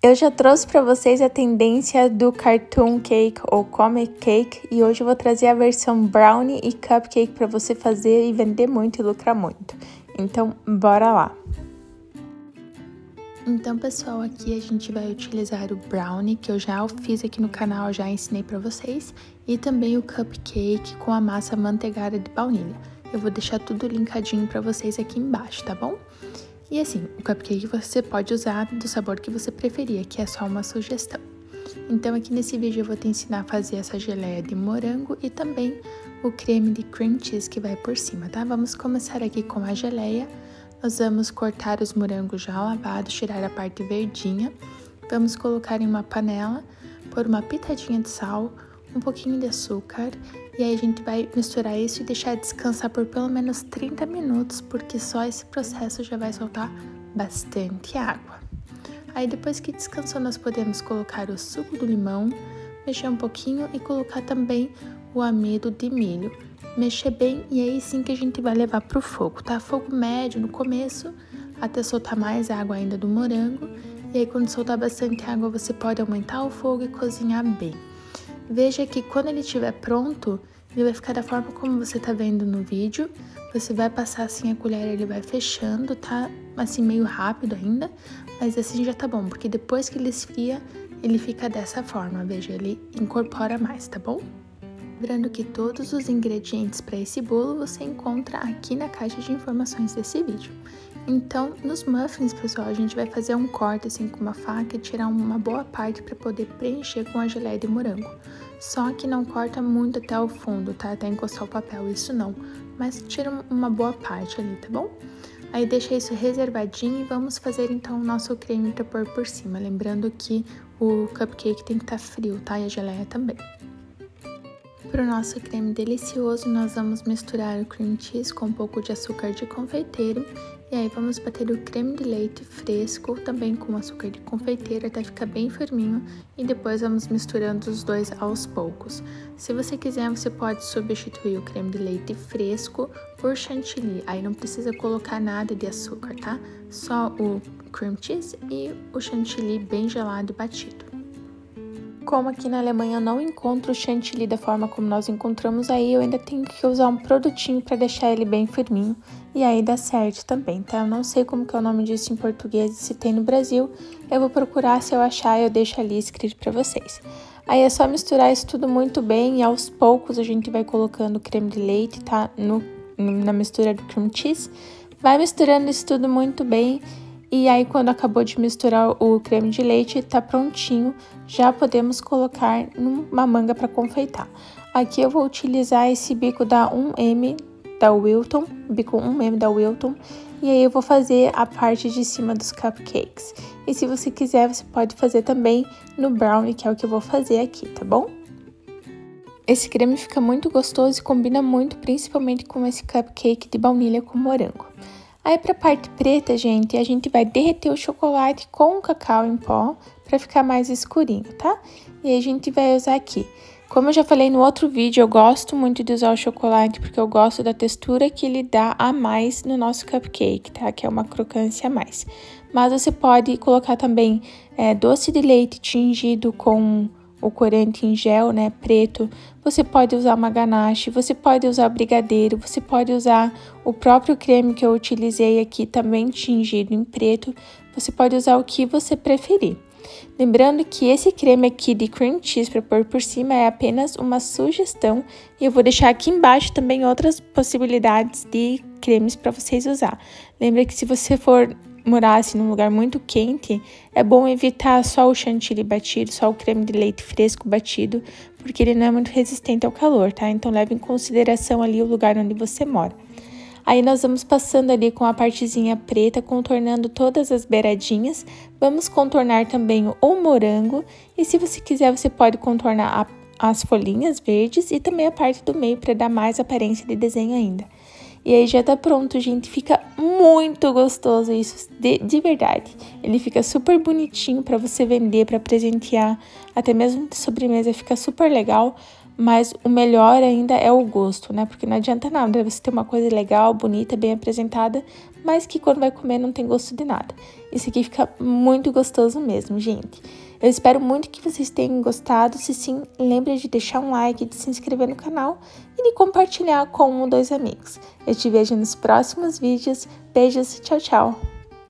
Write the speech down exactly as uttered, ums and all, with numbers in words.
Eu já trouxe para vocês a tendência do cartoon cake ou comic cake e hoje eu vou trazer a versão brownie e cupcake para você fazer e vender muito e lucrar muito. Então, bora lá! Então, pessoal, aqui a gente vai utilizar o brownie, que eu já fiz aqui no canal, já ensinei para vocês, e também o cupcake com a massa manteigada de baunilha. Eu vou deixar tudo linkadinho para vocês aqui embaixo, tá bom? E assim, o cupcake você pode usar do sabor que você preferir, que é só uma sugestão. Então aqui nesse vídeo eu vou te ensinar a fazer essa geleia de morango e também o creme de cream cheese que vai por cima, tá? Vamos começar aqui com a geleia. Nós vamos cortar os morangos já lavados, tirar a parte verdinha. Vamos colocar em uma panela, pôr uma pitadinha de sal, um pouquinho de açúcar, e aí a gente vai misturar isso e deixar descansar por pelo menos trinta minutos, porque só esse processo já vai soltar bastante água. Aí depois que descansou, nós podemos colocar o suco do limão, mexer um pouquinho e colocar também o amido de milho. Mexer bem e aí sim que a gente vai levar pro fogo, tá? Fogo médio no começo, até soltar mais água ainda do morango. E aí quando soltar bastante água, você pode aumentar o fogo e cozinhar bem. Veja que quando ele estiver pronto, ele vai ficar da forma como você tá vendo no vídeo. Você vai passar assim a colher, ele vai fechando, tá? Assim meio rápido ainda, mas assim já tá bom, porque depois que ele esfria, ele fica dessa forma. Veja, ele incorpora mais, tá bom? Lembrando que todos os ingredientes para esse bolo você encontra aqui na caixa de informações desse vídeo. Então, nos muffins, pessoal, a gente vai fazer um corte assim com uma faca e tirar uma boa parte para poder preencher com a geleia de morango. Só que não corta muito até o fundo, tá? Até encostar o papel, isso não. Mas tira uma boa parte ali, tá bom? Aí deixa isso reservadinho e vamos fazer então o nosso creme para pôr por cima. Lembrando que o cupcake tem que estar frio, tá? E a geleia também. Para o nosso creme delicioso, nós vamos misturar o cream cheese com um pouco de açúcar de confeiteiro e aí vamos bater o creme de leite fresco também com açúcar de confeiteiro até ficar bem firminho e depois vamos misturando os dois aos poucos. Se você quiser, você pode substituir o creme de leite fresco por chantilly, aí não precisa colocar nada de açúcar, tá? Só o cream cheese e o chantilly bem gelado e batido. Como aqui na Alemanha eu não encontro o chantilly da forma como nós encontramos aí, eu ainda tenho que usar um produtinho para deixar ele bem firminho e aí dá certo também, tá? Eu não sei como que é o nome disso em português, se tem no Brasil, eu vou procurar, se eu achar eu deixo ali escrito para vocês. Aí é só misturar isso tudo muito bem e aos poucos a gente vai colocando o creme de leite, tá? No, na mistura do cream cheese, vai misturando isso tudo muito bem. E aí, quando acabou de misturar o creme de leite, tá prontinho, já podemos colocar numa manga para confeitar. Aqui eu vou utilizar esse bico da um M da Wilton, bico um M da Wilton, e aí eu vou fazer a parte de cima dos cupcakes. E se você quiser, você pode fazer também no brownie, que é o que eu vou fazer aqui, tá bom? Esse creme fica muito gostoso e combina muito, principalmente com esse cupcake de baunilha com morango. Aí pra parte preta, gente, a gente vai derreter o chocolate com o cacau em pó pra ficar mais escurinho, tá? E aí a gente vai usar aqui. Como eu já falei no outro vídeo, eu gosto muito de usar o chocolate porque eu gosto da textura que ele dá a mais no nosso cupcake, tá? Que é uma crocância a mais. Mas você pode colocar também é, doce de leite tingido com o corante em gel, né, preto. Você pode usar uma ganache, você pode usar brigadeiro, você pode usar o próprio creme que eu utilizei aqui também tingido em preto. Você pode usar o que você preferir. Lembrando que esse creme aqui de cream cheese para pôr por cima é apenas uma sugestão e eu vou deixar aqui embaixo também outras possibilidades de cremes para vocês usar. Lembra que se você for morar assim num lugar muito quente, é bom evitar só o chantilly batido, só o creme de leite fresco batido, porque ele não é muito resistente ao calor, tá? Então leve em consideração ali o lugar onde você mora. Aí nós vamos passando ali com a partezinha preta, contornando todas as beiradinhas. Vamos contornar também o morango e se você quiser você pode contornar a, as folhinhas verdes e também a parte do meio para dar mais aparência de desenho ainda. E aí já tá pronto, gente, fica muito gostoso isso, de, de verdade. Ele fica super bonitinho pra você vender, pra presentear, até mesmo de sobremesa fica super legal. mas o melhor ainda é o gosto, né? Porque não adianta nada você ter uma coisa legal, bonita, bem apresentada, mas que quando vai comer não tem gosto de nada. Isso aqui fica muito gostoso mesmo, gente. Eu espero muito que vocês tenham gostado. Se sim, lembre de deixar um like, de se inscrever no canal e de compartilhar com um ou dois amigos. Eu te vejo nos próximos vídeos. Beijos, tchau, tchau!